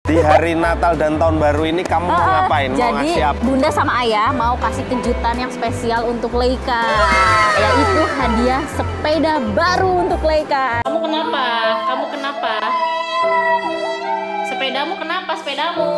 Di hari Natal dan Tahun Baru ini kamu mau ngapain? Mau Jadi ngasih apa? Bunda sama Ayah mau kasih kejutan yang spesial untuk Leika, yaitu hadiah sepeda baru untuk Leika. Kamu kenapa? Kamu kenapa? Sepedamu kenapa? Sepedamu?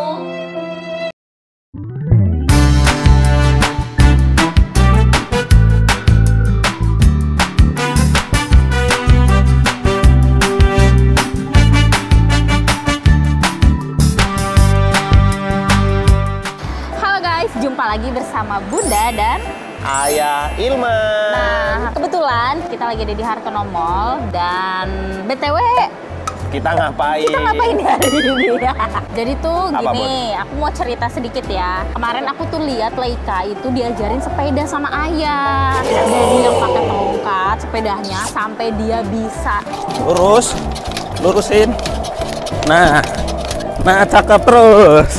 Jumpa lagi bersama Bunda dan Ayah Ilman. Nah, kebetulan kita lagi ada di Hartono Mall dan BTW kita ngapain? Kita ngapain hari ini? Jadi tuh Apa, gini, aku mau cerita sedikit ya. Kemarin aku tuh lihat Leika itu diajarin sepeda sama Ayah. Dari yang pakai tongkat sepedanya sampai dia bisa lurusin. Nah cakep terus.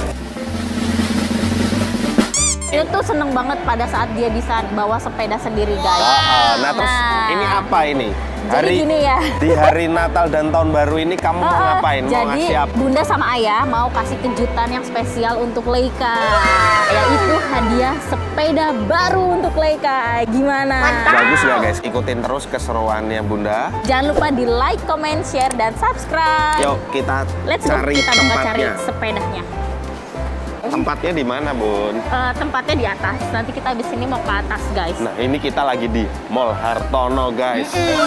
Dia tuh seneng banget pada saat dia bisa bawa sepeda sendiri, guys. Nah, terus ini apa ini? Jadi gini ya. Di hari Natal dan Tahun Baru ini kamu mau ngapain? Mau Jadi ngasih apa? Bunda sama Ayah mau kasih kejutan yang spesial untuk Leika, yaitu hadiah sepeda baru untuk Leika. Gimana? Mantap. Bagus ya guys, ikutin terus keseruannya Bunda. Jangan lupa di like, comment, share, dan subscribe. Yuk kita Let's go, cari kita bakal cari tempatnya. sepedanya. Tempatnya di mana, Bun? Tempatnya di atas. Nanti kita habis ini mau ke atas, guys. Nah, ini kita lagi di Mall Hartono, guys.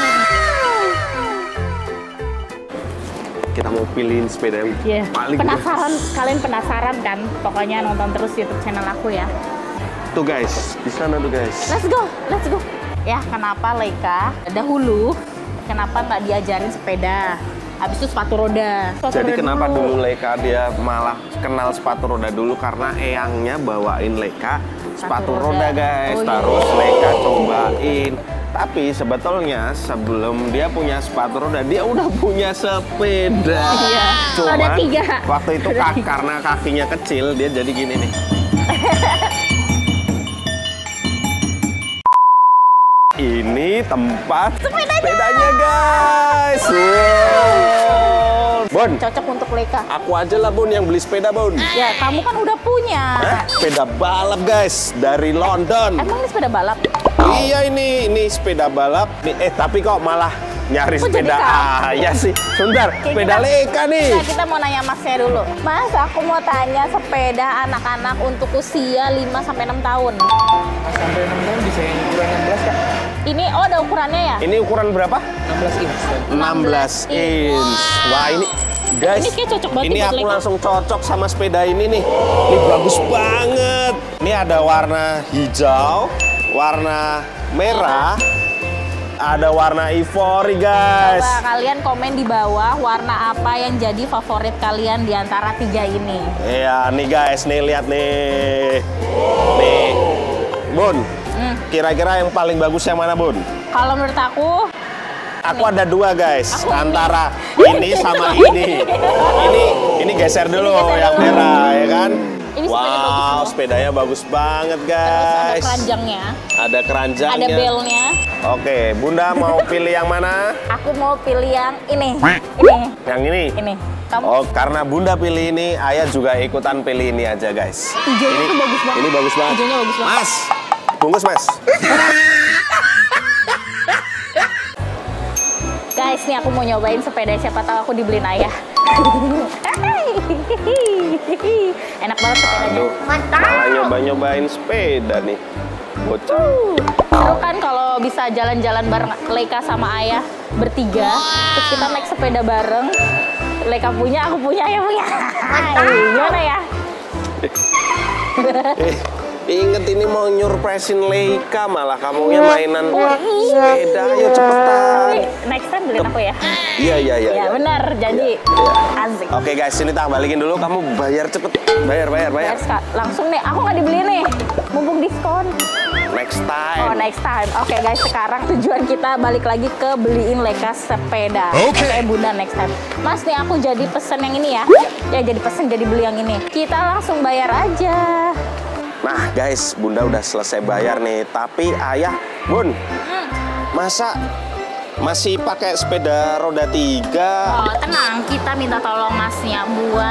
Kita mau pilihin sepeda yang paling penasaran, bagus. kalian penasaran kan? Pokoknya nonton terus YouTube channel aku ya. Tuh guys, di sana tuh guys. Let's go, let's go. Ya, kenapa Leika dahulu kenapa nggak diajarin sepeda? Habis itu sepatu roda. Jadi kenapa dulu Leika dia malah kenal sepatu roda dulu? Karena eyangnya bawain Leika sepatu roda guys. Terus Leika cobain. Tapi sebetulnya sebelum dia punya sepatu roda, dia udah punya sepeda. Iya. Cuman ada 3. waktu itu karena kakinya kecil, dia jadi gini nih. Ini tempat sepedanya guys. Wow. Bun, Cocok untuk Leika. aku aja lah Bun yang beli sepeda Bun. Ya, kamu kan udah punya. Sepeda balap guys dari London. Emang ini sepeda balap? Iya ini sepeda balap. Tapi kok malah nyari Kok jadi sepeda kamu? Ayah sih. Sebentar, sepeda Leika nih. Nah, kita mau nanya Masnya dulu. Mas, aku mau tanya sepeda anak-anak untuk usia 5-6 tahun. Sampai 6 tahun bisa yang ukuran 16 Kak. Ini ada ukurannya ya? Ini ukuran berapa? 16 inch. 16 inch. Wah ini guys, Ini kayak cocok banget ini buat aku Leika. langsung cocok sama sepeda ini nih. Ini bagus banget. Ini ada warna hijau, warna merah, ada warna ivory guys. Coba kalian komen di bawah warna apa yang jadi favorit kalian di antara 3 ini. Iya nih guys, nih lihat nih. Nih, Bun. Kira-kira yang paling bagus yang mana Bun? Kalau menurut aku Ada 2 guys, Aku antara ini sama ini. Ini geser dulu yang merah ya kan. Ini sepedanya bagus Wow, loh. sepedanya bagus banget terus ada guys. keranjangnya, Ada keranjangnya. ada belnya. Oke, Bunda mau pilih yang mana? Aku mau pilih yang ini. Ini. Yang ini. Ini. Kamu Oh, karena Bunda pilih ini, Ayah juga ikutan pilih ini aja guys. hijaunya tuh bagus banget. Ini bagus banget. Hijaunya bagus banget. Mas, bungkus Mas. Guys, nih aku mau nyobain sepeda, siapa tahu aku dibeliin Ayah. Enak banget sepedanya. Aduh, malah nyoba-nyobain sepeda nih. Bocah. Seru kan kalau bisa jalan-jalan bareng Leika sama Ayah bertiga, terus kita naik sepeda bareng. Leika punya, aku punya, Ayah punya. Gimana ya? Ingat ini mau nyurpresin Leika, malah kamunya mainan sepeda. Ayo cepetan. Next time beliin aku ya. Iya. Ya benar, janji. Iya. Asik. Oke guys, ini tak balikin dulu. Kamu bayar cepet. Bayar. Guys, Kak, langsung nih, aku nggak dibeli nih. Mumpung diskon. Next time. Oh, next time. Oke guys, sekarang tujuan kita balik lagi ke beliin Leika sepeda. Oke. Bunda next time. Mas, nih aku jadi pesen yang ini ya. Ya jadi pesen, jadi beli yang ini. Kita langsung bayar aja. Nah guys, Bunda udah selesai bayar nih. Tapi Ayah, Bun, masa masih pakai sepeda roda 3? Oh, tenang, kita minta tolong Masnya buat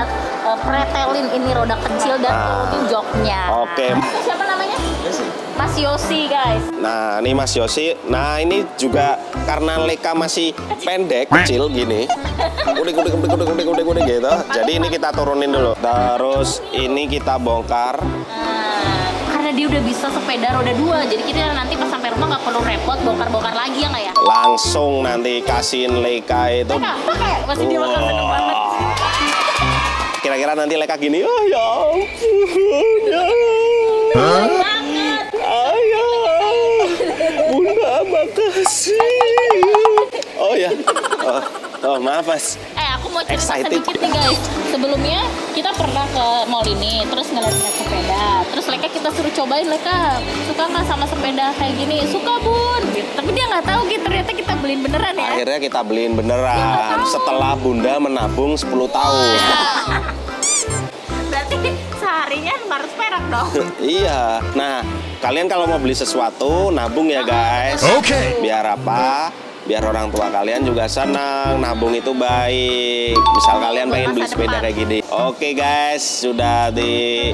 pretelin ini roda kecil dan turunin joknya. Oke. Siapa namanya? Mas Yosi, guys. Nah, ini Mas Yosi. Nah, ini juga karena Leica masih pendek, kecil gini. Udik gitu. Jadi ini kita turunin dulu. Terus ini kita bongkar. Karena dia udah bisa sepeda roda 2, jadi kita nanti pas sampai rumah nggak perlu repot bongkar-bongkar lagi ya nggak ya? Langsung nanti kasihin Leica itu. Pakai, masih dia bakal seneng banget. Kira-kira nanti Leica gini, oh ya ampun, ya. Banget. Ayah, Bunda makasih. Oh ya, oh maaf Mas. Aku mau cerita Excited. sedikit nih guys. Sebelumnya kita pernah ke mall ini, terus ngeliat sepeda. Terus Leica kita suruh cobain, Leica suka nggak sama sepeda kayak gini? Suka bun. Gitu. Tapi dia nggak tahu gitu. Ternyata kita beliin beneran ya. Akhirnya kita beliin beneran setelah Bunda menabung 10 tahun. Berarti seharinya 500 perak dong. Iya. Nah, kalian kalau mau beli sesuatu nabung ya guys. Oke. Biar apa? Biar orang tua kalian juga senang. Nabung itu baik. Misal kalian pengen beli sepeda kayak gini. Oke guys, sudah di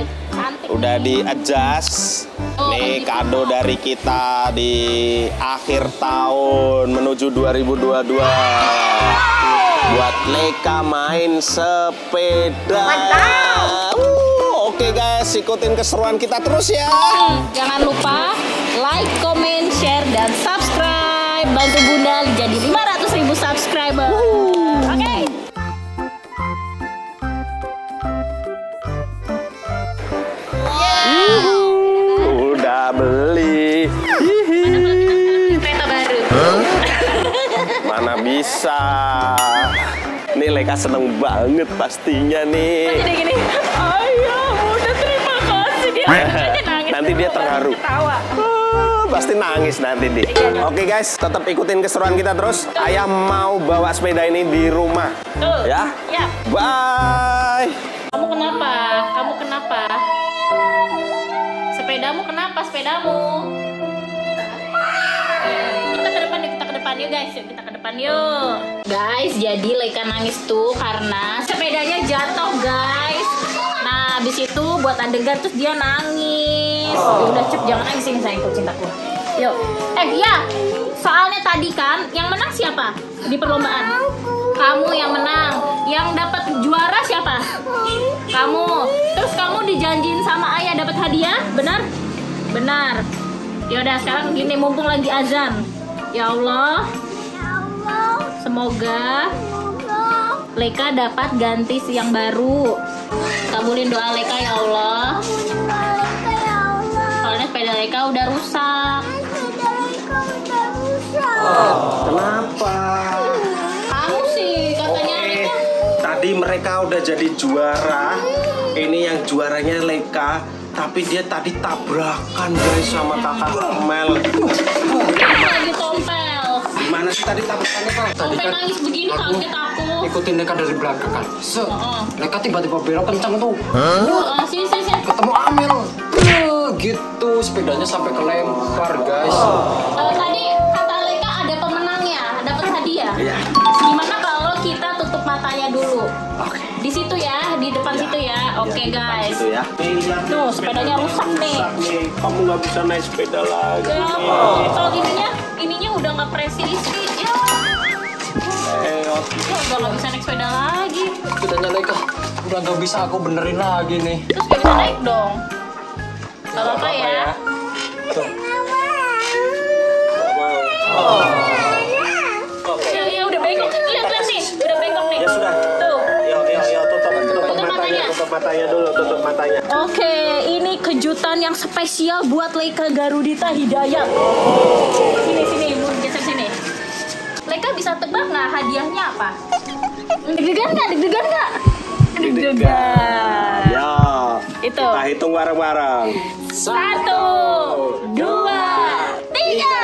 adjust. Nih kado dari kita di akhir tahun menuju 2022. Buat Leica main sepeda. Oke guys, ikutin keseruan kita terus ya. Jangan lupa like, comment, share, dan subscribe. Bantu Bunda jadi 500.000 subscriber. Oke. Udah beli. Kereta baru. Mana bisa. Nih Leica seneng banget pastinya nih. Jadi gini, ayah Bunda terima kasih. Dia aja nangis. Nanti dia terharu. Ketawa. Pasti nangis nanti deh. Oke guys, tetap ikutin keseruan kita terus. Ayah mau bawa sepeda ini di rumah. Ya. Ya. Bye. Kamu kenapa? Kamu kenapa? Sepedamu kenapa? Sepedamu? Kita ke depan yuk, kita ke depan yuk guys. Yuk kita ke depan yuk. Guys, jadi Leica nangis tuh karena sepedanya jatuh guys. Nah, habis itu buat adegan terus dia nangis. Udah Cep, jangan nangis ini sayangku, cintaku. Yuk. Ya. Soalnya tadi kan yang menang siapa di perlombaan? Kamu yang menang. Yang dapat juara siapa? Kamu. Terus kamu dijanjiin sama ayah dapat hadiah, benar? Benar. Yaudah sekarang gini, mumpung lagi azan. Ya Allah. Semoga Leica dapat ganti yang baru. Kabulin doa Leica ya Allah. Soalnya sepeda Leica udah rusak. Kenapa? Kamu sih katanya Leica. Tadi mereka udah jadi juara. Ini yang juaranya Leica. Tapi dia tadi tabrakan guys sama kakak Mel. Lagi tompel. Gimana sih tadi tabrakannya Kak? Sampai nangis begini kaget aku. Ikutin Leica dari belakang kan. Leica tiba-tiba belok kencang tuh. Sini. Ketemu Amel. Gitu sepedanya sampai kelempar guys. Tadi kata Leica ada pemenangnya, dapat hadiah. Iya. Gimana kalau kita tutup matanya dulu? Oke. Di situ ya, di depan situ ya. Oke guys. Itu ya. Tuh sepedanya rusak nih. Kamu nggak bisa naik sepeda lagi. Ya, kalau ininya udah nggak presisi. Ya, udah nggak bisa naik sepeda lagi. Sepedanya Leica udah nggak bisa aku benerin lagi nih. Terus nggak bisa naik dong. Gak apa-apa ya. Ya udah bengkok. Lihat nih, udah bengkok nih. Ya sudah. Tuh. Yo, tutup matanya dulu, tutup matanya. Oke, ini kejutan yang spesial buat Leica Garudita Hidayat. Sini, mau geser sini. Leica bisa tebak nggak hadiahnya apa? Deg-degan nggak? Deg-degan. Ya. Itu. Kita hitung bareng-bareng. 1, 2, 3.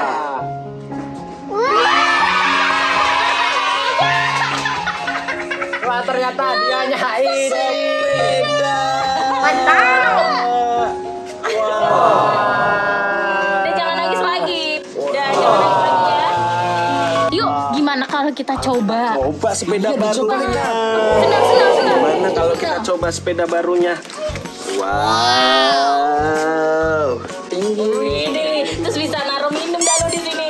Wah ternyata hadiahnya ini. Sepeda. Mantap. Wow. Udah jangan nangis lagi. Udah jangan nangis lagi ya. Yuk, gimana kalau kita coba? Coba sepeda barunya. Senang. Gimana kalau kita coba sepeda barunya. Wow. Tinggi. Terus bisa naruh minum dulu di sini.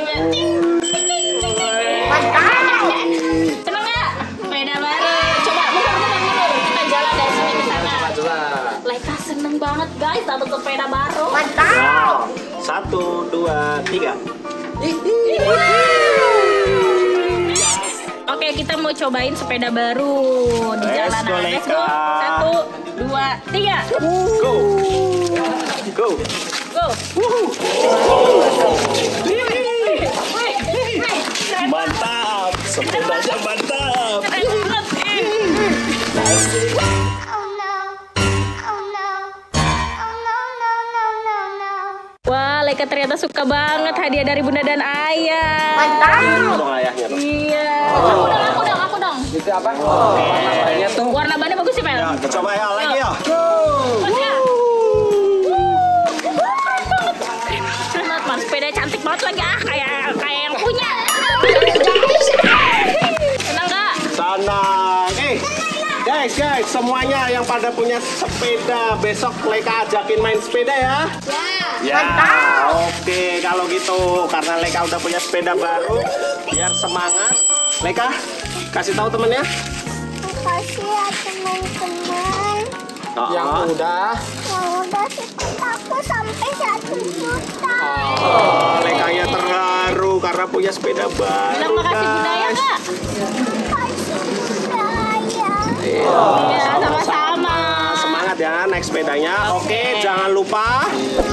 Seneng nggak? Sepeda baru. Coba muter-muter dulu. Kita jalan dari sini ke sana. Leka seneng banget guys dapat sepeda baru. Wow. 1, 2, 3. Oke, kita mau cobain sepeda baru di Let's jalanan. go, Let's go. Leka. 1, 2, 3. Go. Go. Go. Mantap. Sepedanya mantap. Wah, Leka ternyata suka banget hadiah dari Bunda dan Ayah. Ini dong ayahnya dong. Iya. Aku dong. Itu apa? Warnanya tuh. Warna bannya bagus sih, Pel. Ya, kita coba ya lagi ya. Bagus ya? Banget, Mas. Sepeda cantik banget lagi kayak yang punya. Senang nggak? Senang. Guys, semuanya yang pada punya sepeda, besok Leka ajakin main sepeda ya. Ya. Oke, kalau gitu karena Leka udah punya sepeda baru, biar semangat. Leka, kasih tahu temennya. Makasih ya teman-teman Yang udah. yang udah support aku sampai 1 juta. Lekanya terharu karena punya sepeda baru. Bilang makasih Bunda ya, guys. Kak? Makasih Bunda ya. Iya, sama-sama. Semangat ya naik sepedanya. Oke, jangan lupa